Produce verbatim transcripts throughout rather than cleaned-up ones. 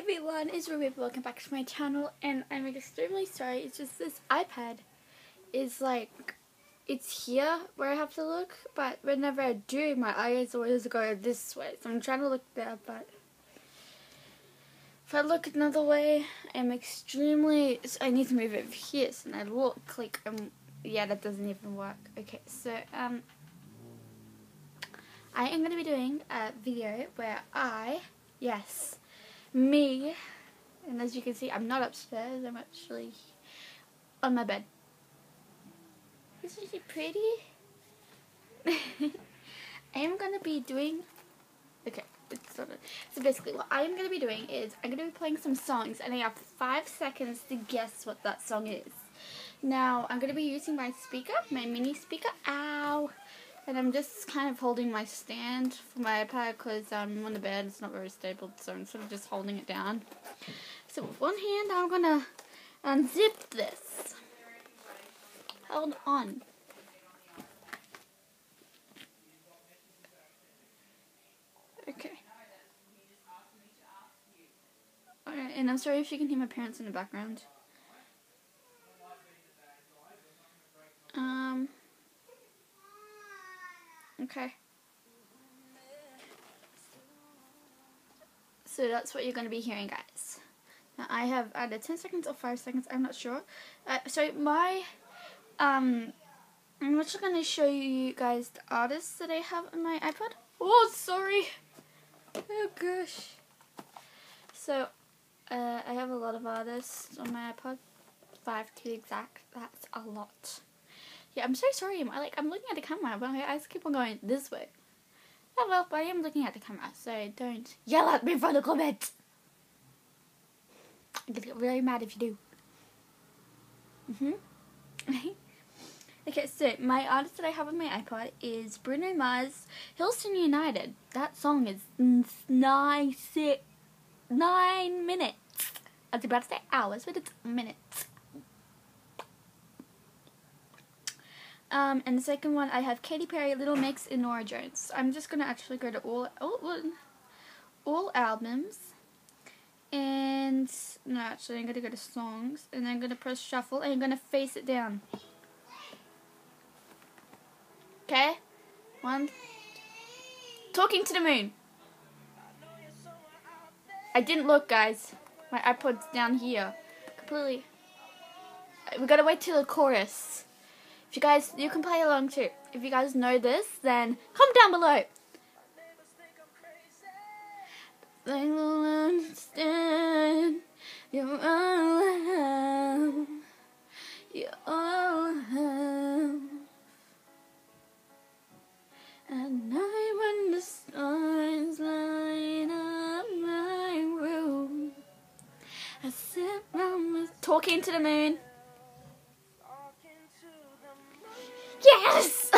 everyone, it's Ruby. Welcome back to my channel, and I'm extremely sorry. It's just this iPad is like, it's here where I have to look, but whenever I do, my eyes always go this way. So I'm trying to look there, but if I look another way, I'm extremely, I need to move it over here, so I look like, um, yeah, that doesn't even work. Okay, so, um, I am going to be doing a video where I, yes, me, and as you can see, I'm not upstairs, I'm actually on my bed. Isn't she pretty? I am going to be doing, okay, it's not, so basically what I am going to be doing is, I'm going to be playing some songs, and I have five seconds to guess what that song is. Now, I'm going to be using my speaker, my mini speaker, ow, and I'm just kind of holding my stand for my iPad because I'm on the bed, it's not very stable, so I'm sort of just holding it down. So with one hand, I'm going to unzip this. Hold on. Okay. Alright, and I'm sorry if you can hear my parents in the background. Um... Okay. So that's what you're going to be hearing, guys. Now I have either ten seconds or five seconds, I'm not sure. Uh, so my, um, I'm actually going to show you guys the artists that I have on my iPod. Oh, sorry. Oh gosh. So, uh, I have a lot of artists on my iPod. Five to be exact. That's a lot. Yeah, I'm so sorry. I'm like I'm looking at the camera, but my eyes keep on going this way. Oh well, but I am looking at the camera, so don't yell at me for the comments. I'm gonna get really mad if you do. Mhm. Okay, so my artist that I have on my iPod is Bruno Mars, Hillsong United. That song is nine six nine minutes. I was about to say hours, but it's minutes. Um, and the second one, I have Katy Perry, Little Mix, and Norah Jones. I'm just going to actually go to all, all, all albums. And, no, actually, I'm going to go to songs. And I'm going to press shuffle, and I'm going to face it down. Okay? One. Talking to the Moon. I didn't look, guys. My iPod's down here. Completely. We got to wait till the chorus. If you guys, you can play along too. If you guys know this, then comment down below. They will understand you're all I have. You're all I have. At night when the stars light up my room, I sit around with talking to the moon. Yes!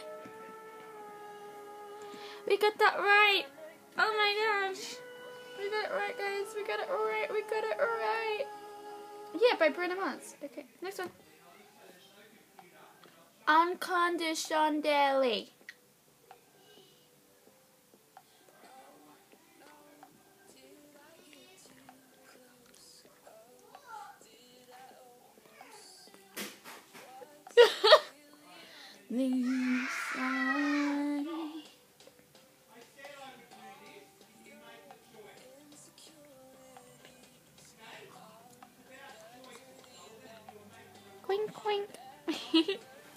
We got that right! Oh my gosh! We got it right, guys. We got it right. We got it right. Yeah, by Bruno Mars. Okay, next one. Unconditionally. Lisa. Quink, quink.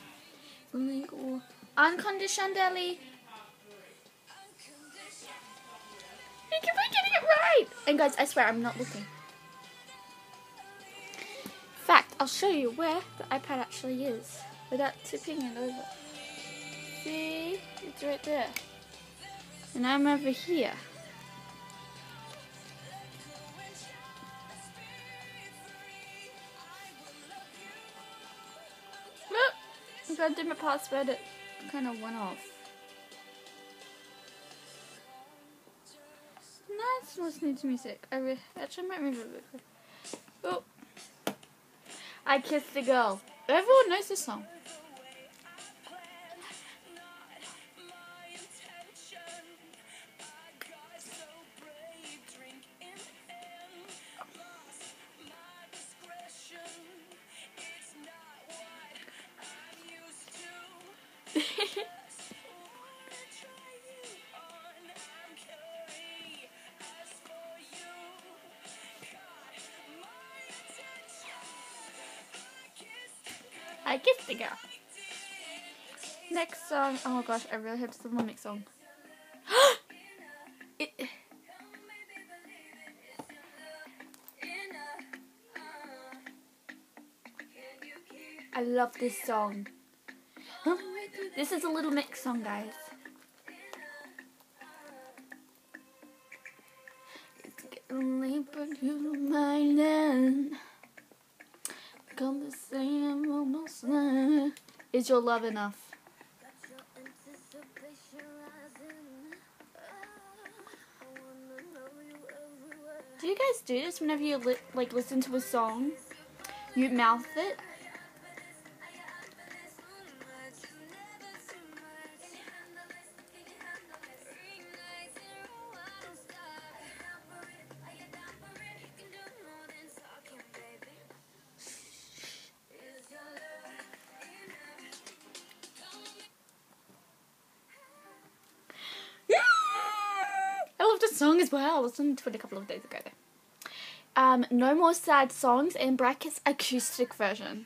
Unconditionally. You keep on getting it right. And guys, I swear I'm not looking. In fact, I'll show you where the iPad actually is without tipping it over. See? It's right there. And I'm over here. Look! If I did my password, it kind of went off. Nice listening to music. I re actually might move it a bit quicker. Oh! I Kissed a Girl. Everyone knows this song. I kissed the girl. Next song. Oh my gosh, I really hope this is the next song. it, I love this song. This is a Little Mix song, guys. It's getting late, but you don't mind it. Come to say I'm almost there. Is your love enough? Do you guys do this whenever you li like listen to a song? You mouth it? I love this song as well. I listened to it a couple of days ago though. Um, No More Sad Songs, in brackets, acoustic version.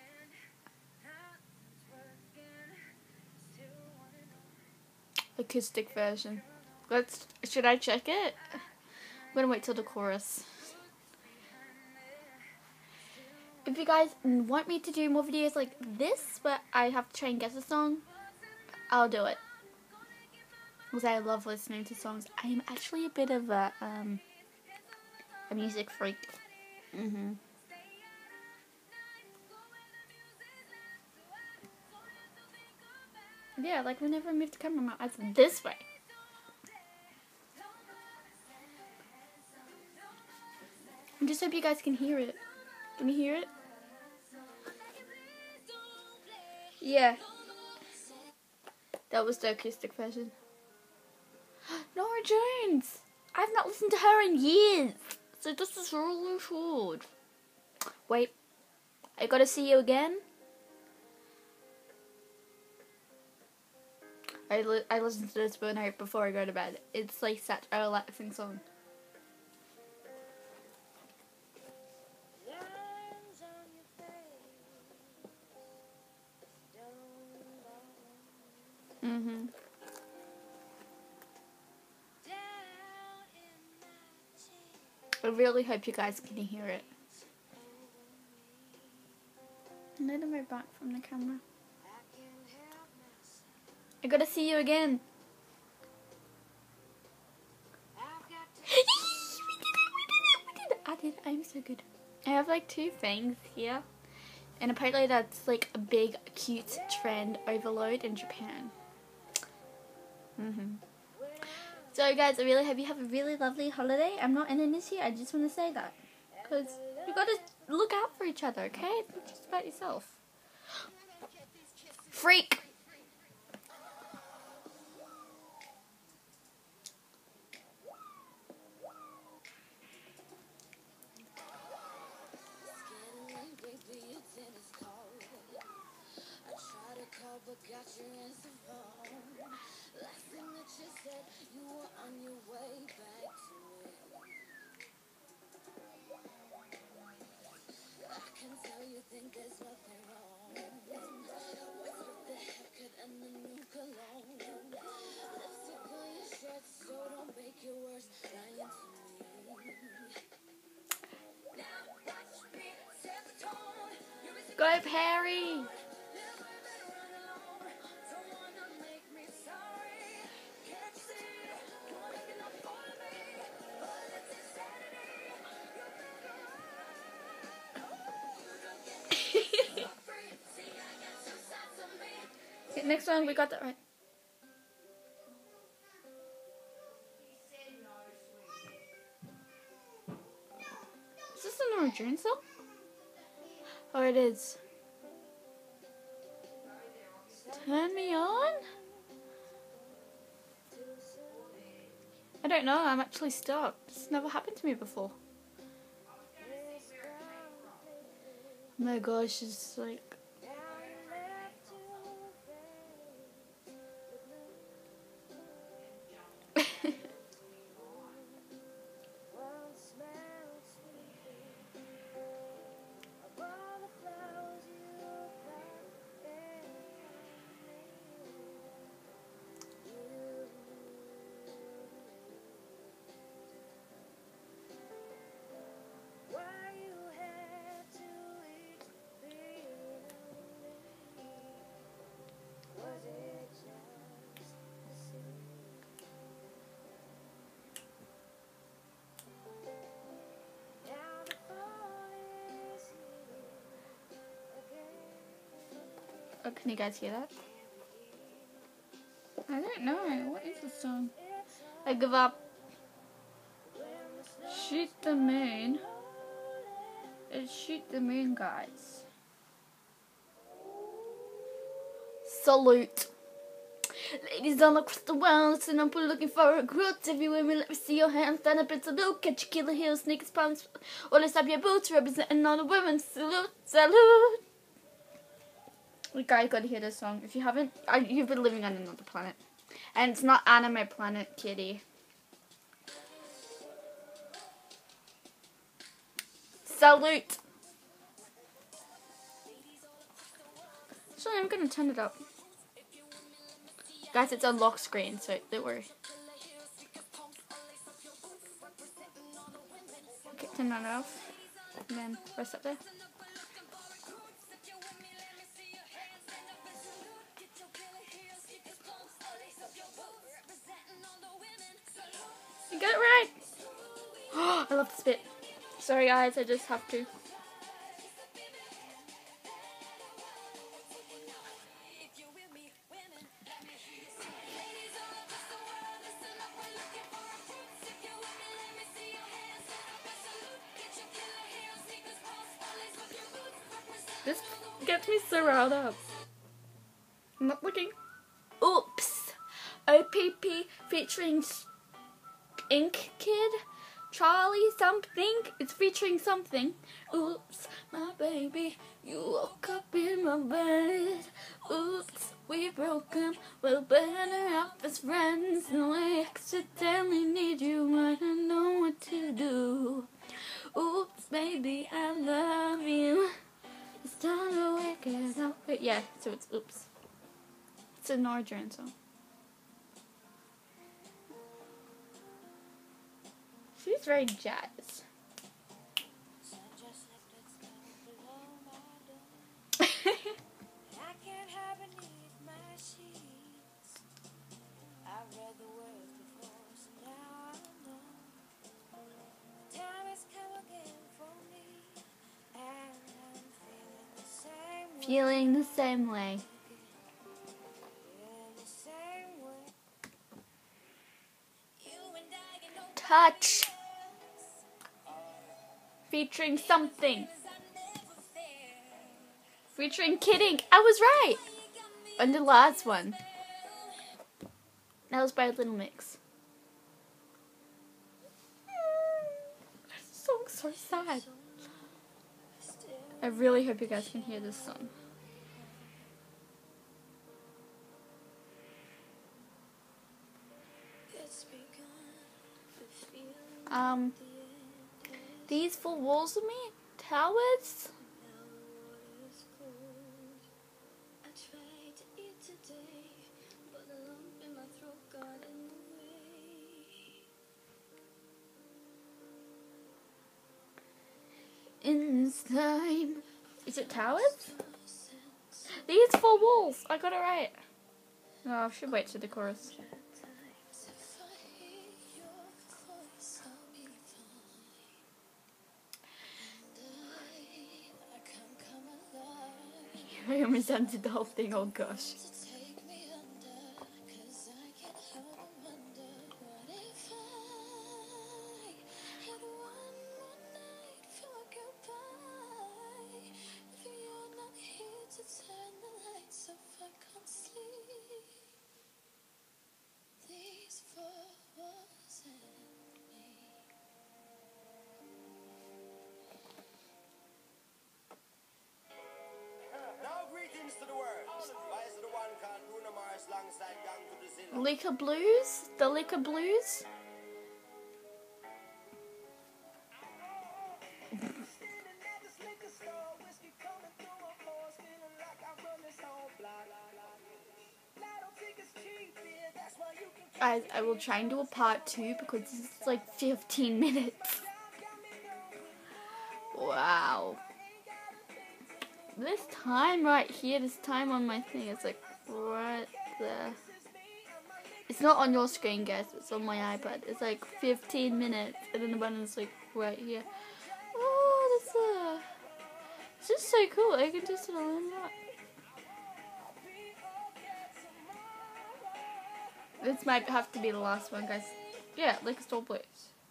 Acoustic version. Let's, should I check it? I'm gonna wait till the chorus. If you guys want me to do more videos like this, where I have to try and guess a song, I'll do it. Because I love listening to songs. I am actually a bit of a, um, a music freak. Mm-hmm. Yeah, like whenever I move the camera, my eyes are this way. I just hope you guys can hear it. Can you hear it? Yeah. That was the acoustic version. Norah Jones! I've not listened to her in years. So this is really short. Wait. I gotta see you again? I, li I listen to this one night before I go to bed. It's like such a relaxing song. Mm-hmm. I really hope you guys can hear it. I need to move back from the camera. I gotta see you again. I did it. I'm so good. I have like two things here. And apparently that's like a big cute trend overload in Japan. Mm-hmm. So guys, I really hope you have a really lovely holiday. I'm not ending this here. I just want to say that. Because you got to look out for each other, okay? It's not just about yourself. Freak! But got your answer phone. Last thing that you said, you were on your way back to me. I can tell you think there's nothing wrong. What's with the haircut and the new cologne? Lipstick on your shirt, so don't make it worse. Lying to me. Now watch me set the tone. Go Perry! Next one, we got that right. Is this a Norah Jones song? Oh, it is. Turn me on? I don't know, I'm actually stuck. This never happened to me before. Oh my gosh, it's like... Oh, can you guys hear that? I don't know. What is the song? I give up. Shoot the moon. It's Shoot the Moon, guys. Salute. Ladies all across the world, listen up, we're looking for a recruit. If you with me, let me see your hands. Stand up and salute. Catch your killer heels, sneakers, palms. Or let's up your boots, representing all the women. Salute, salute. You guys gotta hear this song. If you haven't, I, you've been living on another planet. And it's not Anime Planet, kitty. Salute. So I'm gonna turn it up. Guys, it's on lock screen, so don't worry. Okay, turn that off. And then press up there. You got it right! Oh, I love this bit. Sorry guys, I just have to. This gets me so riled up. I'm not looking. Oops. O P P featuring Ink Kid. Charlie something. It's featuring something. Oops, my baby. You woke up in my bed. Oops, we broke up. We're better off as friends. No, I accidentally need you. I don't know what to do. Oops, baby, I love you. It's time to wake it up. Yeah, so it's oops. It's a Nordrun song. She's very jazz. Feeling the same way. Touch. Featuring something. Featuring Kidding. I was right. And the last one. That was by Little Mix. This song's so sad. I really hope you guys can hear this song. Um, these four walls of me, towers. In this time, is it towers? These four walls. I got it right. Oh, I should wait to the chorus. I resented the whole thing, oh gosh. Liquor Blues? The Liquor Blues? I, I will try and do a part two because it's like fifteen minutes. Wow. This time right here, this time on my thing, it's like right there. It's not on your screen, guys. It's on my iPad. It's like fifteen minutes, and then the button's like right here. Oh, that's uh, it's just so cool. I can just sit on that. This might have to be the last one, guys. Yeah, Liquor Store Blues.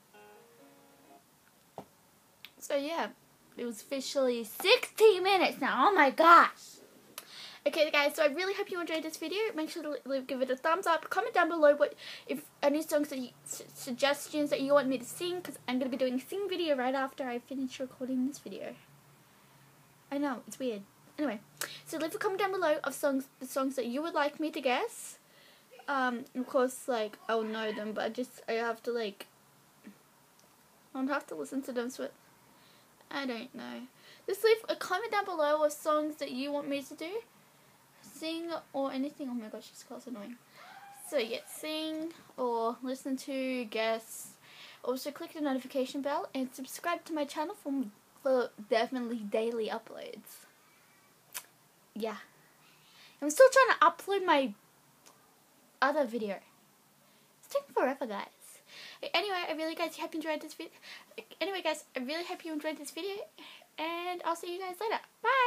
So yeah, it was officially sixty minutes now. Oh my gosh. Okay guys, so I really hope you enjoyed this video. Make sure to leave, give it a thumbs up. Comment down below what if any songs that you, su suggestions that you want me to sing, because I'm going to be doing a sing video right after I finish recording this video. I know, it's weird. Anyway, so leave a comment down below of songs, the songs that you would like me to guess. Um, of course, like, I'll know them, but I just, I have to, like, I'll have to listen to them, so I don't know. Just leave a comment down below of songs that you want me to do. Sing or anything. Oh my gosh, this car's annoying. So yeah, sing or listen to, guess. Also click the notification bell and subscribe to my channel for, for definitely daily uploads. Yeah. I'm still trying to upload my other video. It's taking forever, guys. Anyway, I really guys hope you enjoyed this video. Anyway guys, I really hope you enjoyed this video, and I'll see you guys later. Bye!